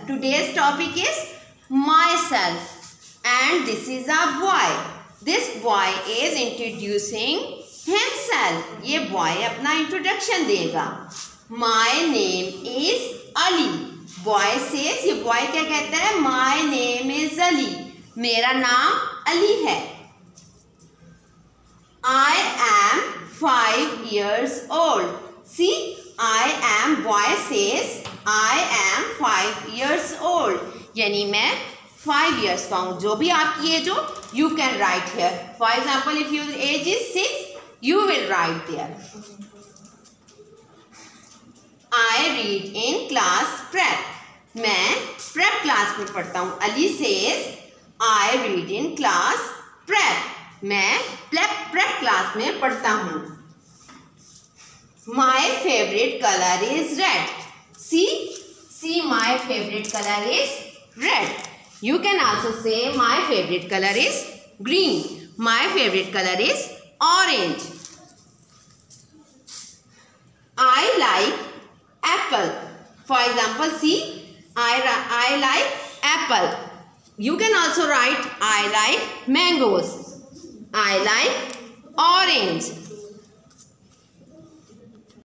Today's topic is myself, and this is a boy. This boy is introducing himself. ये boy अपना introduction देगा. My name is Ali. Boy says, ये boy क्या कहता है? My name is Ali. मेरा नाम अली है. I am 5 years old. See, I am, boy says, I am 5 years old. यानी मैं 5 years का हूँ. जो भी आपकी एज हो, you can write here. For example, if your age is 6, you will write there. I read in class prep. मैं prep class में पढ़ता हूँ. Ali says, I read in class prep. मैं prep class में पढ़ता हूँ. My favorite color is red. See, my favorite color is red. You can also say my favorite color is green. My favorite color is orange. I like apple. For example, see, I like apple. You can also write I like mangoes. I like orange.